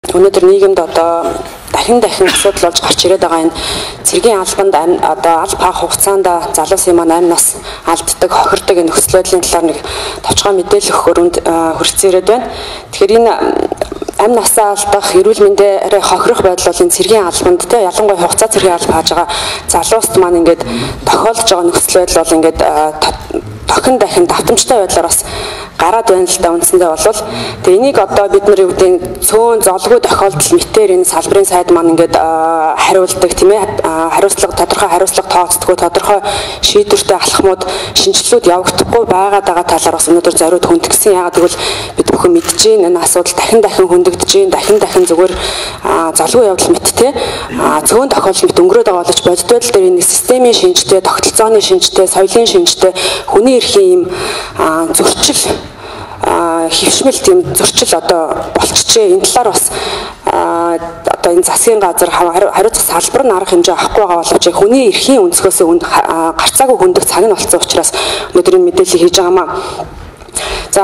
өнөөдөр нийгэмд одоо дахин асуудал болж гарч ирээд байгаа энэ цэргийн албанд одоо аль баг хугацаанд залуусын маань амь нас алддаг, хохирдог энэ нөхцөл байдлын талаар нэг товчхон мэдээлэл өгөхөөр хүрэлцэн ирээд байна. Тэгэхээр энэ амь насаа алдах, эрүүл мэндээр хохирох байдал бол энэ цэргийн албанд те ялангуяа хугацаа цэргийн алба хааж байгаа залууст маань ингээд тохиолдож байгаа нөхцөл байдал бол ингээд дахин давтамжтай байдлаар бас гараад байна л да үндсэндээ болвол тэгээ энийг одоо бид нар юу гэдэг цөөн золгүй тохиолдол мэтээр энэ салбарын сайд маань ингээд хариулдаг тийм ээ тодорхой хариуцлага тооцдоггүй тодорхой шийдвэртэй алхмууд шинжилгүүд явагдахгүй байгаад байгаа талаар бас өнөөдөр зориуд хөндгсөн. Яагаад гэвэл бид бүхэн мэдж байна энэ асуудал дахин хөндөгдөж байна дахин зүгээр золгүй явдал мэт те цөөн тохиолдол мэт өнгөрөөд байгаа боловч бодит байдал дээр энэ системийн шинжтэй, тогтолцооны шинжтэй, соёлын шинжтэй хүний эрхийн юм зөрчил хөвшмөл тийм зөрчил одоо болчихжээ. Энэ талаар бас одоо энэ засгийн газар хариуцах салбар нь арга хэмжээ авахгүй байгаа боловч хүний эрхийн өнцгөөс гарцаагүй хөндөх цаг нь болсон учраас өнөөдөр энэ мэдээллийг хийж байгаамаа. За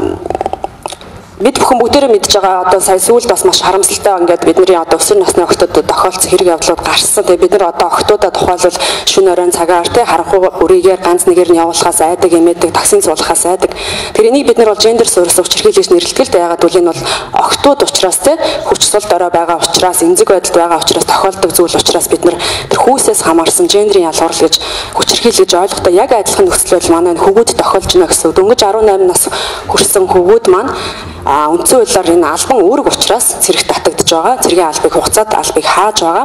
бид бүхэн бүгдээрээ мэдж байгаа одоо сая сүүлд бас маш харамсалтай ингээд бидний одоо өсвөр насны охтууд тохиолдсон хэрэг явдлууд гарсан. Тэгээ бид нар одоо охтуудаа тухайлбал шөнө оройн цагаар те харанхуй үрийгээр ганц нэгээр нь явуулахаас айдаг эмээдэг таксин суулгахаас айдаг. Тэр энийг бид нар бол гендер суурьс хүчирхийлж нэрлэдэг л дээ. Ягаад гэвэл энэ бол охтууд учраас те хүч сул дорой байгаа учраас эмзэг байдалд байгаа учраас тохиолдог зүйл учраас бид нар тэр хүүсээс хамаарсан гендерийн ялгуурл гэж хүчирхийлж ойлгохдоо яг адилхан нөхцөл байдал манай хөвгүүд тохиолж байна гэсэн. Дөнгөж 18 нас хүрсэн хөвгүүд маань үндсэн хуулиар энэ албан үүрэг учраас цэрэг татагдж байгаа. Цэргийн албыг хугацаад албыг хааж байгаа.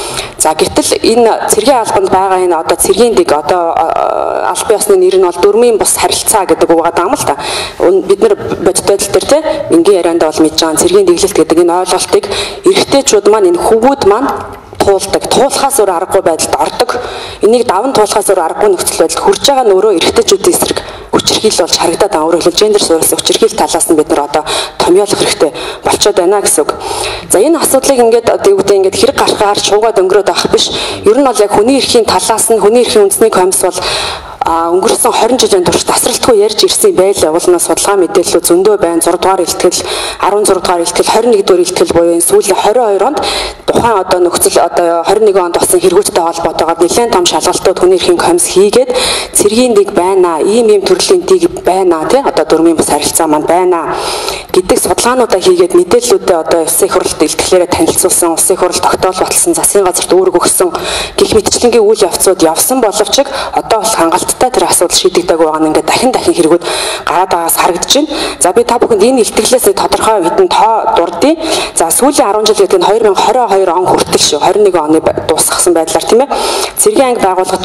За гэтэл энэ цэргийн албанд байгаа энэ одоо цэргийн дэг одоо албан ёсны нэр нь бол дөрмийн бус харилцаа гэдэг үг байгаа юм л та. Бид нар бодит байдал дээр те энгийн ярианд бол мэдж байгаа цэргийн дэглэлт гэдэг энэ ойлголтыг эрэгтэйчүүд маань энэ хөвгүүд маань туулахаас өөр аргагүй байдалд ордог. Энийг даван туулахаас өөр аргагүй нөхцөл байдалд хүрж байгаа нь өөрөө эрэгтэйчүүдийн эсрэг хүчирхийл болж харагдаад байгаа. Өөрөөр хэлбэл гендер суурьс хүчирхийл талаас нь бид нар одоо томьёолох хэрэгтэй болчиход байна гэсэн үг. За энэ асуудлыг ингээд одоо юу гэдэг ингээд хэрэг гарахаар шуугаад өнгөрөөд авах биш. Ер нь бол яг хүний эрхийн талаас нь хүний эрхийн үндэсний комисс бол өнгөрсөн 20 жилийн турш тасралтгүй ярьж ирсэн байлаа. Уулнаа судалгаа мэдээлэлүүд зөндөө байна. 6 дугаар илтгэл, 16 дугаар илтгэл, 21 дугаар илтгэл буюу энэ сүүлийн 22 онд тухайн одоо нөхцөл одоо 21 онд болсон хэрэгүүдтэй холбоотойгоор нэлээд том шалгалтууд хүний эрхийн комисс хийгээд цэргийн дэг байна, ийм төрлийн дэг байна тий одоо дөрмийн бас харилцаа маань байна гэдэг судалгаануудаа хийгээд мэдээллүүдээ одоо улсын их хурлд илтгэхлээрээ танилцуулсан, улсын их хурл тогтоол баталсан, засгийн газарт үүрэг өгсөн гэх мэтчлэнгийн үйл явцууд явсан боловч одоо бол хангалттай тэр асуудал шийдэгдэг байгаа нь ингээд дахин хэрэгүүд гараад байгаас харагдаж байна. За би та бүхэнд энэ илтгэлээс тодорхой хэдэн тоо дурдъя. За сүүлийн 10 жил гэдэг нь 2022 он хүртэл шүү. 21 оны дуусгасан байдлаар тийм ээ. Цэргийн анги байгууллага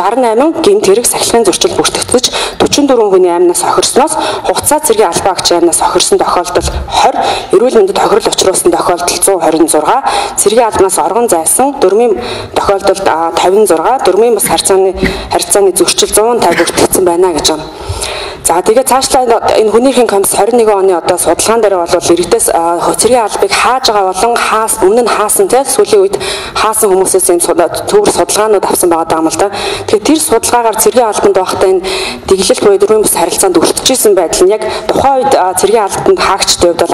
468 гэмт хэрэг сахилгын зөрчил бүртгэгдэж 44 хүний амнаас хохирсноос хугацаа цэргийн албаа агч амнаас хохирсон тохиолдол 20, эрүүл мэндэд хохирол учруулсан тохиолдол 126, цэргийн албанаас оргон зайсан дөрмийн тохиолдолд 56, дөрмийн бас харьцааны зөрчил 150 бүртгэгдсэн байна гэж байна. За тэгээд цаашлаа энэ хүний эрхийн комисс 21 оны одоо судалгаан дээр бол иргэдээс цэргийн албыг хааж байгаа болон өмнө нь хаасан те сүүлийн үед хаасан хүмүүсээс энэ төвөр судалгаанууд авсан байгаа юм л да. Тэгэхээр тэр судалгаагаар цэргийн албанд байхдаа энэ дэглэлт буюу дөрвөн бүс харилцаанд өртөжсэн байдал нь яг тухайн үед цэргийн албанд хаагчдын хувьд бол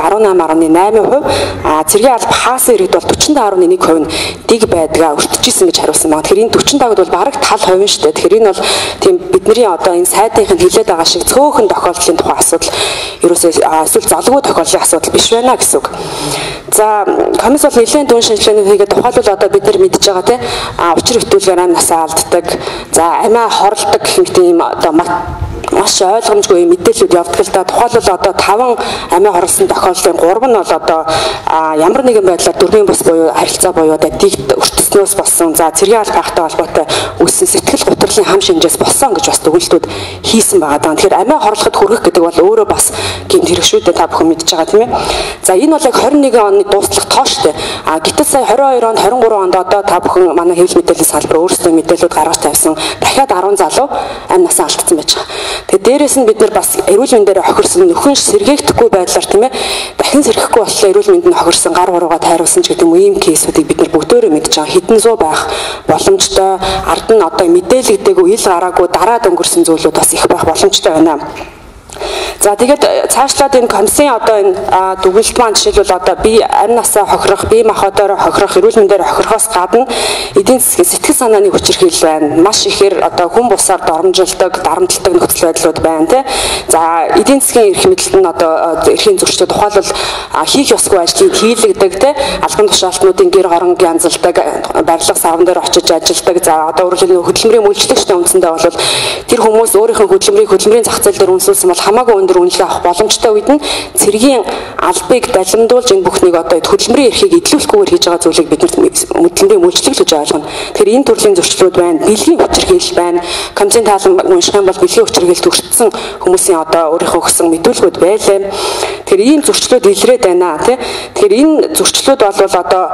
18.8%, цэргийн алба хаасан иргэд бол 45.1% нь дэг байдгаа өртөжсэн гэж хариулсан байна. Тэгэхээр энэ 45-д бол бараг тал хувийн шүү дээ. Тэгэхээр энэ бол тийм бидний одоо энэ сайдынхын хэлээд байгаа шиг цөөхөн тохиолдлын тухай асуудал ерөөсөө эсвэл залгүй тохиолдлын асуудал биш байна гэсэн үг. За комисс бол нэлээд дүн шинжилгээний хийгээд тухайлбал одоо бид нар мэдж байгаа тийм учир хөтөлбөр амь насаа алддаг, за амиа хорлдог гэх мэт ийм одоо маш ойлгомжгүй мэдээлэлүүд явдаг л да. Тухайлбал одоо 5 амиа хорлсон тохиолдлын 3 нь бол одоо ямар нэгэн байдлаар дөрмийн бус буюу харилцаа буюу одоо дигт өртснөөс болсон, за цэргийн албатай холбоотой үүссэн сэтгэл готрлын хам шинжээс болсон гэж бас дүгнэлтүүд хийсэн байгаа. Тэгэхээр амиа хорлоход хүргэх гэдэг бол өөрөө бас гэмт хэрэг шүү дээ, та бүхэн мэдж байгаа тийм ээ. За энэ бол яг 21 оны дуустал тоо шүү дээ. Гэтэл сая 22 онд 23 онд одоо та бүхэн манай хэвлэл мэдээллийн салбар өөрсдөө мэдээлэлүүд гаргаж тавьсан дахиад 10 залуу амь насаа алдсан байж байгаа. Тэгээд дээрэс нь бид нар бас эрүүл мэндээр хохирсон нөхөн сэргээгдэхгүй байдлаар тийм ээ дахин сэргэхгүй боллоо эрүүл мэндэнд хохирсон гар бурууга тайруулсан ч гэдэг юм ийм кейсүүдийг бид нар бүгдөө мэдж байгаа. Хэдэн зуун байх боломжтой, ард нь одоо мэдээлэгдээгүй ил гараагүй дараад өнгөрсөн зүйлүүд бас их байх боломжтой байна. За тэгээд цаашлаад энэ комиссын одоо энэ дүгнэлт маань жишээлбэл одоо би амь насаа хохирох, бие махбодоор хохирох, эрүүл мэндээр хохирохоос гадна эдийн засгийн сэтгэл санааны хүчирхийлэл байна. Маш ихээр одоо хүн бусаар дарамжилдаг нөхцөл байдлууд байна тий. За эдийн засгийн эрх мэдэлд нь одоо эрхийн зөрчил тухайлбал хийх ёсгүй ажлыг хийлэгдэг тий. Албан тушаалтнуудын гэр хорон янзалдаг, барилга савн дээр очиж ажилладаг. За одоо өөрөлдөө хөдөлмөрийн үйлчлэгчтэй үндсэндээ бол тэр хүмүүс өөрийнхөө хөдөлмөрийн зах зээл дээр үнэлсэн бол хамаагүй өндөр үнэлгээ авах боломжтой үед нь цэргийн албыг далимдуулж энэ бүхнийг одоо хөдөлмөрийн эрхийг эдлүүлэхгүйгээр хийж байгаа зүйлийг бид хөдөлмөрийн үйлчлэг гэж ойлгоно. Тэгэхээр энэ төрлийн зөрчлүүд байна, бэлгийн хүчирхийлэл байна. Комиссын таалан унших юм бол бэлгийн хүчирхийлэлд өртсөн хүмүүсийн одоо өөрийнхөө өгсөн мэдүүлгүүд байлаа. Тэгэхээр ийм зөрчлүүд илрээд байна тий. Тэгэхээр энэ зөрчлүүд бол одоо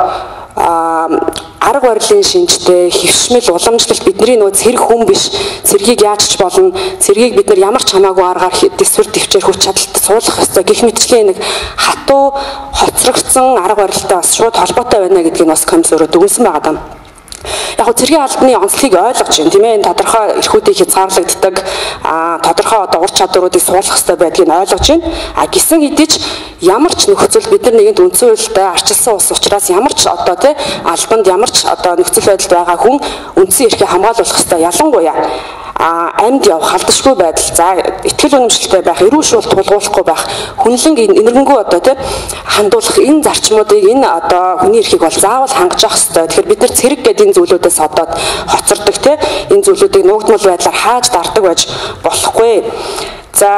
арга барилын шинжтэй хэвшмэл уламжлалт бидний нөө цэрэг хүн биш цэргийг яаж ч болно цэргийг бид нар ямар ч хамаагүй аргаар дэсвэр дэвчээр хүч чадалтай суулгах ёстой гэх мэтчлэн нэг хатуу хоцрогдсон арга барилтай бас шууд холбоотой байна гэдгийг бас комисс өөрөө дүгнсэн байгаа даа. Яг нь цэргийн албаны онцлогийг ойлгож байна тийм ээ энэ тодорхой эрхүүдийг хязгаарлагддаг тодорхой одоо ур чадваруудыг суулгах хэрэгтэй байдгийг ойлгож байна. Гисэн хэдий ч ямар ч нөхцөл бид нар нэгэнт үндсэн хуультай арчилсан улс учраас ямар ч одоо тий албанд ямар ч одоо нөхцөл байдалд байгаа хүн үндсэн эрхийг хамгаалуулах хэрэгтэй. Ялангуяа амьд явах халдшгүй байдал за итгэл үнэмшилтэй байх эрүүл шуул тулгуурлахгүй байх хүнлэнг энэргэнгүү одоо тий хандуулах энэ зарчмуудыг энэ одоо хүний эрхийг бол заавал хангаж явах хэрэгтэй. Тэгэхээр бид нар цэрэг гэдэг энэ зүйлүүдээс одоод хоцордог тий энэ зүйлүүдийг нуугдмал байдлаар хааж дардаг байж болохгүй. За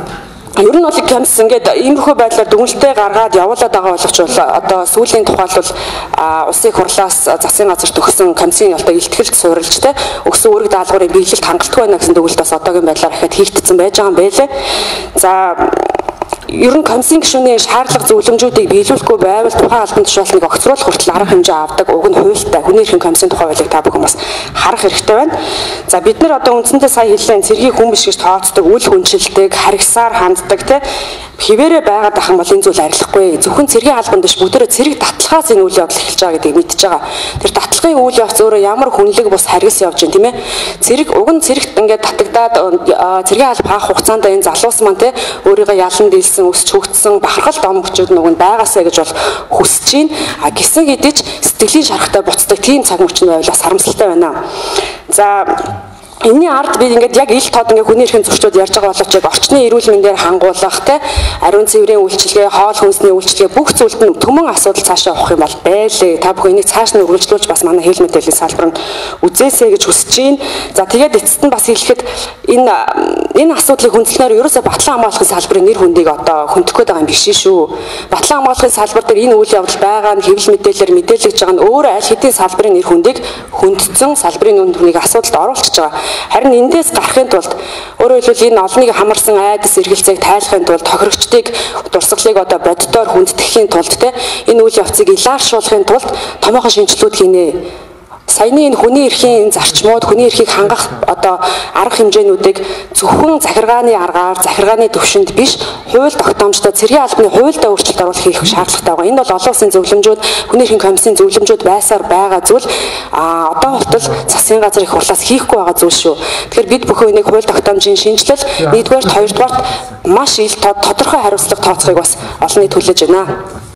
ер нь бол комисс ингээд иймэрхүү байдлаар дүгнэлтээ гаргаад явуулаад байгаа боловч бол одоо сүүлийн тухайлбал улсын их хурлаас засгийн газарт өгсөн комиссийн одоо илтгэлд суурилж те өгсөн үүрэг даалгаврын биелэлд хангалттай байна гэсэн дүгнэлт бас одоогийн байдлаар ихэд хийгдсэн байж байгаа юм байлээ. За ер нь комиссийн гишүүний шаардлага зөвлөмжүүдийг биелүүлэхгүй байвал тухайн албан тушаалтныг огцруулах хүртэл арга хэмжээ авдаг уг нь хуультай хүний эрхийн комиссийн тухай хуулийг та бүхэн бас харах хэрэгтэй байна. За бид нар одоо үндсэндээ сая хэллээ цэргийн хүн биш гэж тооцдог үл хүнчилдэг харгасаар ханддаг те хിവэрэ байгаад ах юм бол энэ зүйл арилахгүй зөвхөн цэргийн албанд биш бүгдээрээ цэрэг татлагаас энэ үйл явдал эхэлж байгаа гэдгийг мэдж байгаа. Тэр татлагын үйл явц өөрөө ямар хүнлэг бус харгас явж байна тийм ээ. Цэрэг уг нь цэрэгт ингээд татагдаад цэргийн алба хаах хугацаанд энэ залуус маань те өөрийгөө ялан дийлсэн өсч хөгжсөн бахархал дом хүчүүд нүг нь байгаасаа гэж бол хүсэж байна. Гисэн хэдий ч сэтгэлийн шарахтай буцдаг тийм цаг мөчн байвал харамсалтай байна. За энэний ард бид ингээд яг ил тод ингээд хүний эрхийн зөрчүүд ярьж байгаа боловч яг орчны эрүүл мэндээр хангуулах те ариун цэврийн үйлчилгээ, хоол хүнсний үйлчилгээ бүх зүйлд нь төмөн асуудал цаашаа явах юм бол байлээ. Та бүхэн энийг цааш нь үргэлжлүүлж бас манай хэл мэдээллийн салбар нь үзээсэй гэж хүсэж байна. За тэгээд эцэст нь бас хэлэхэд энэ асуудлыг хүндлэнээр ерөөсөө батлан хамгаалахын салбарын нэр хүндийг одоо хөндлөх гээд байгаа юм биш шүү. Батлан хамгаалахын салбар дээр энэ үйл явдал байгаа нь хэвлэл мэдээлэлээр мэдээлж байгаа нь өөрөө аль хэдийн салбарын нэр хүндийг хүндсэн салбарын үн дүрнийг асуудалд оруулчихж байгаа. Харин эндээс гарахын тулд өөрөөр хэлбэл энэ олныг хамарсан айдас эргэлзээг тайлахын тулд тохирогчдыг дурсгалыг одоо боддоор хүндэтгэхийн тулд те энэ үйл явцыг илааршуулахын тулд томоохон шинжилгүүд хийнэ. Саяны энэ хүний эрхийн зарчмууд, хүний эрхийг хангах одоо арга хэмжээнүүдийг зөвхөн захиргааны аргаар, захиргааны төвшөнд биш, хууль тогтоомжтой цэргийн албаны хуульдаа өөрчлөлт оруулах хийх шаардлагатай байгаа. Энэ бол олон улсын зөвлөмжүүд, хүний эрхийн комиссийн зөвлөмжүүд байсаар байгаа зүйл одоо хүртэл засгийн газар их хурлаас хийхгүй байгаа зүйл шүү. Тэгэхээр бид бүхэн энийг хууль тогтоомжийн шинжилэл, нэгдүгээр, хоёрдугаар маш ил тодорхой хариуцлага тооцохыг бас олонний төлөж байна.